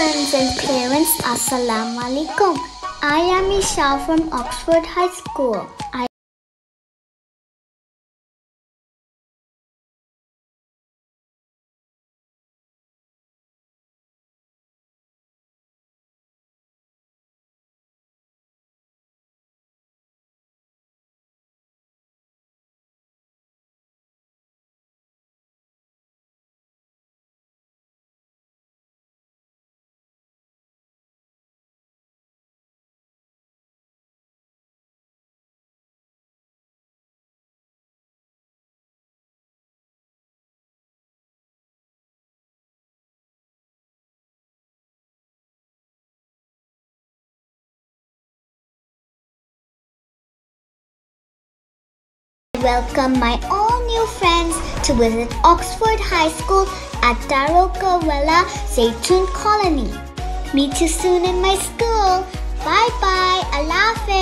friends and parents, Assalamu alaikum. I am Isha from Oxford High School. Welcome my all new friends to visit Oxford High School at Tarokawala Zaytun Colony. Meet you soon in my school. Bye bye. Allah Hafiz.